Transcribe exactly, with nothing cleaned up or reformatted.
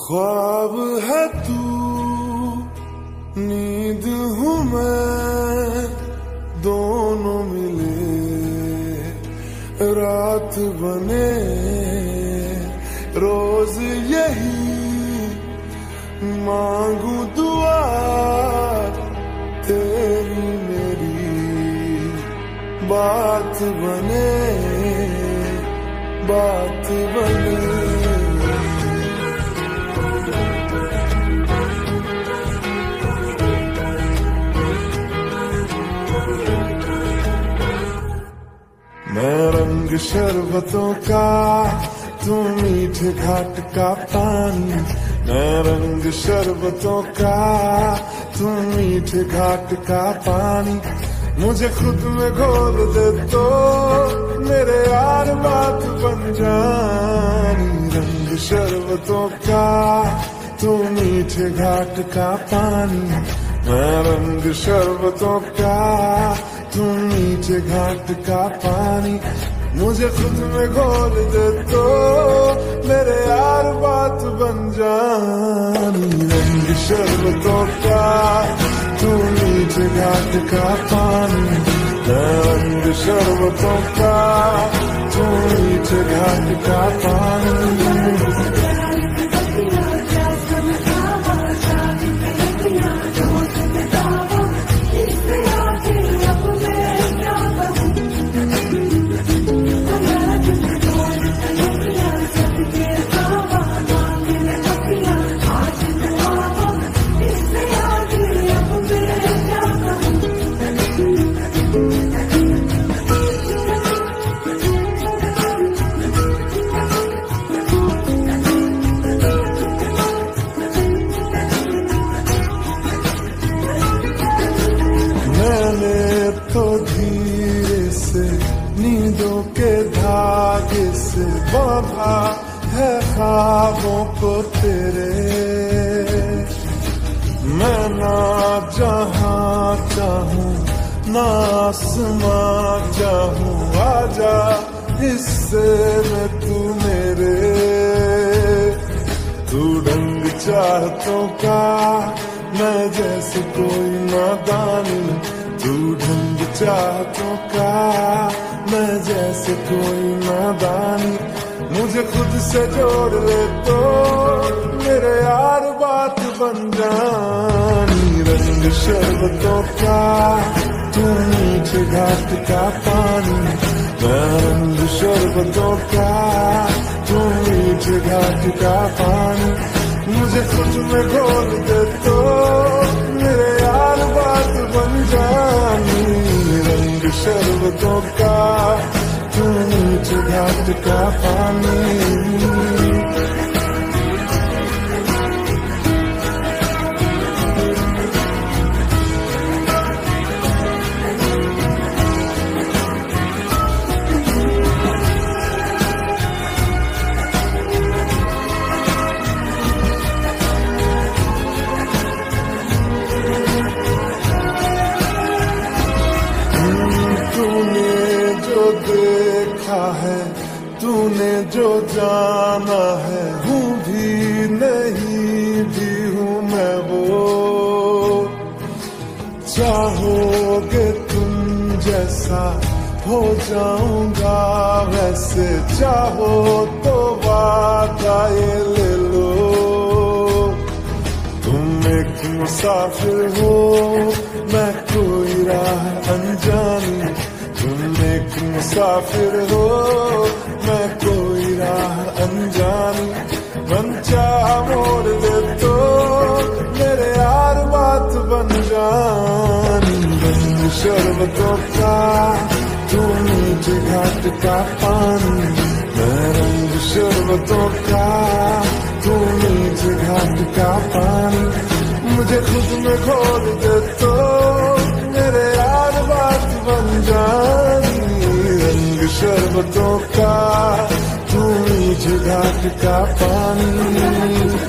ख्वाब है तू, नींद हूँ मैं, दोनों मिले रात बने, रोज यही मांगू दुआ, तेरी मेरी बात बने, बात बने। मैं रंग शरबतों का, तू मीठे घाट का पानी। मैं रंग शरबतों का, तू मीठे घाट का पानी। मुझे खुद में घोल दे तो मेरे यार बात बन जानी। रंग शरबतों का, तू मीठे घाट का पानी। मैं रंग शरबतों का, तू मीठे घाट का पानी। मुझे खुद में घोल दे तो मेरे यार बात बन जानी। रंग शरबतों का, तू मीठे घाट का पानी। रंग शरबतों का, तू मीठे घाट का पानी। तो धीरे से नींदों के धागे से बांधा है ख्वाबों को तेरे। मैं ना जहां चाहूं ना आसमां चाहूं, आजा हिस्से में तू मेरे। तू ढंग चाहतों का, मैं जैसे कोई नादानी। तू ढंग चाहतों का, मैं जैसे कोई नादानी। मुझे खुद से जोड़ ले तो मेरे यार बात बन जानी। रंग शरबतों का, तू मीठे घाट का पानी। मैं रंग शरबतों का, तू मीठे घाट का पानी। मुझे खुद में घोल दे तो मेरे यार बात बन जानी। रंग शरबतों का, तू मीठे घाट का पानी। देखा है तूने जो जाना है, हूँ भी नहीं भी हूँ मैं वो। चाहोगे तुम जैसा हो जाऊंगा वैसे, चाहो तो वादा ये ले लो। तुम एक मुसाफिर हो, मैं कोई राह अनजानी। तुम एक मुसाफिर हो, मैं कोई राह अनजानी। मन चाह मोड़ दे तो मेरे यार बात बन जानी। रंग शरबतों का, तू मीठे घाट का पानी। मैं रंग शरबतों का, तू मीठे घाट का पानी। मुझे खुद में घोल दे तो मेरे यार बात बन जानी। रंग शरबतों का, तू मीठे घाट का पानी।